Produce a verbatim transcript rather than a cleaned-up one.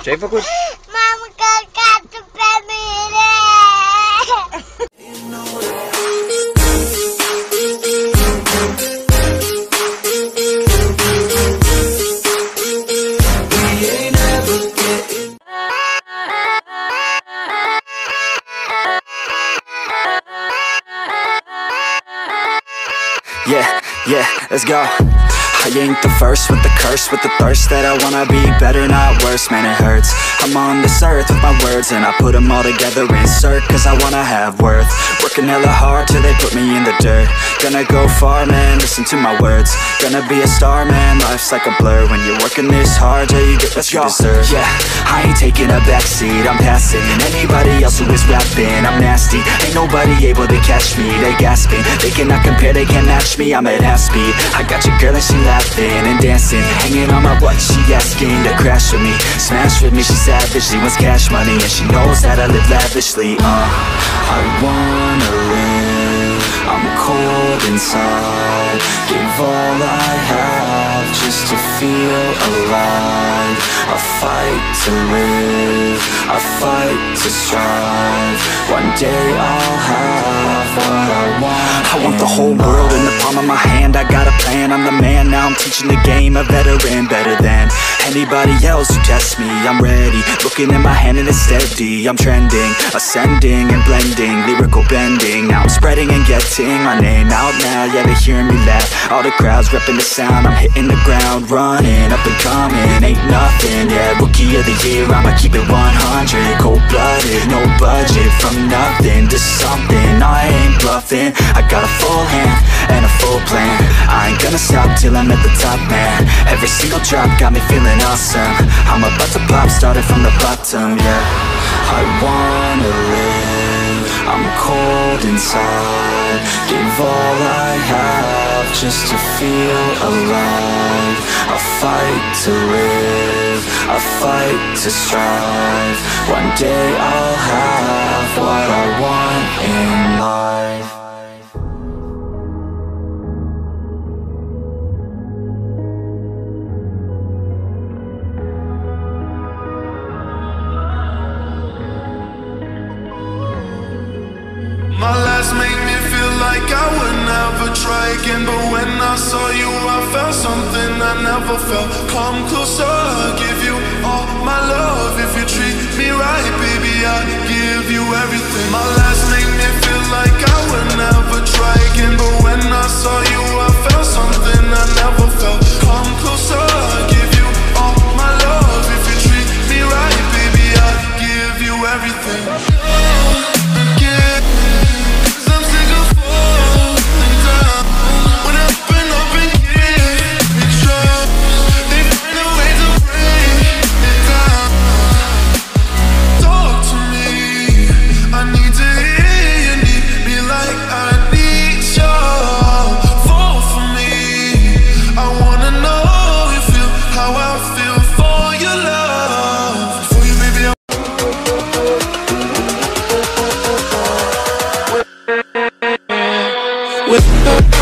Ce-ai făcut? M-am călcat pe mine! Yeah, yeah, let's go. I ain't the first with the curse, with the thirst that I wanna be better, not worse, man it hurts. I'm on this earth with my words and I put them all together, insert, cause I wanna have worth. Working hella hard till they put me in the dirt. Gonna go far, man, listen to my words. Gonna be a star, man, life's like a blur. When you're working this hard, yeah, you get what you deserve. Yeah, I ain't taking a backseat, I'm passing anybody else who is rapping. I'm nasty, ain't nobody able to catch me. They gasping, they cannot compare, they can't match me. I'm at half speed, I got your girl and she laughing and dancing, hanging on my butt, she asking to crash with me, smash with me, she savage, she wants cash money, and she knows that I live lavishly. Uh, I wanna live, I'm cold inside, give all I have just to feel alive. I fight to live, I fight to strive, one day I'll have what I want. I want the whole world in the palm of my hand, I got a plan, I'm the man, now I'm teaching the game, a veteran, better than anybody else who tests me. I'm ready, looking at my hand and it's steady, I'm trending, ascending and blending, lyrical bending, now I'm spreading and getting my name out now, yeah they hearing me laugh, all the crowds repping the sound, I'm hitting the ground, running, up and coming, ain't nothing, yeah, rookie of the year, I'ma keep it one hundred, cold-blooded, no budget, from nothing to something, I ain't bluffing, I got a full hand and a full plan, I ain't gonna stop till I'm at the top, man, every single drop got me feeling awesome, I'm about to pop, started from the bottom, yeah, I wanna live, I'm cold inside, give all I have just to feel alive, I fight to live, I fight to strive, one day I'll have what I want in life. My last made me feel like I would never try again, but when I saw you I felt something I never felt. Come closer, I'll give you all my love. If you treat me right, baby, I'll give you everything. My last made me feel like I would never try again, but when I saw you I felt something I never felt. Come closer, I'll give you all my love. If you treat me right, baby, I'll give you everything. With